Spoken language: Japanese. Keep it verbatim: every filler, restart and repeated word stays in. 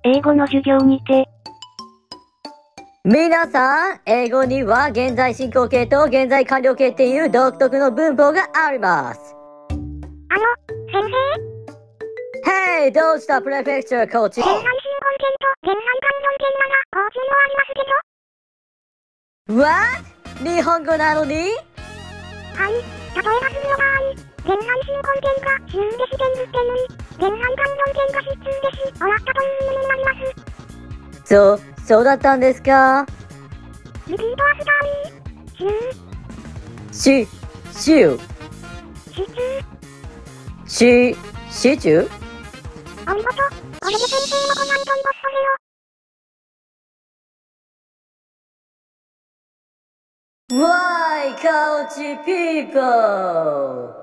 英語の授業にて。 皆さん、英語には現在進行形と現在完了形っていう独特の文法があります。 あの、先生 Hey! どうしたプレフェクチャーコーチ？ 前半進行形と前半完了形ならコーチもありますけど。 What? 日本語なのに？ はい。例えば次の場合、前半進行形がシューです現時点に、前半完了形がシツーです。終わったという意味になります。 そう、そうだったんですか？ リピートアフターミー。シュー。 し、しゅう。 シツー。 し、シチュー？ お見事。これで先生もご飯といぼっそ Why, Coach people?